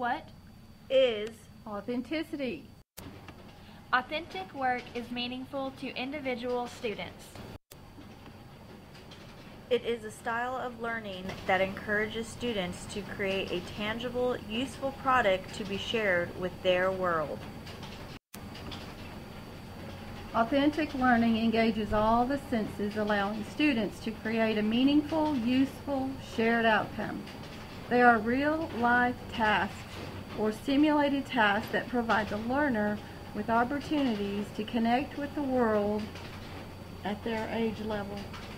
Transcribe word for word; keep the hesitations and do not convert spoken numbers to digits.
What is authenticity? Authentic work is meaningful to individual students. It is a style of learning that encourages students to create a tangible, useful product to be shared with their world. Authentic learning engages all the senses, allowing students to create a meaningful, useful, shared outcome. They are real-life tasks or simulated tasks that provide the learner with opportunities to connect with the world at their age level.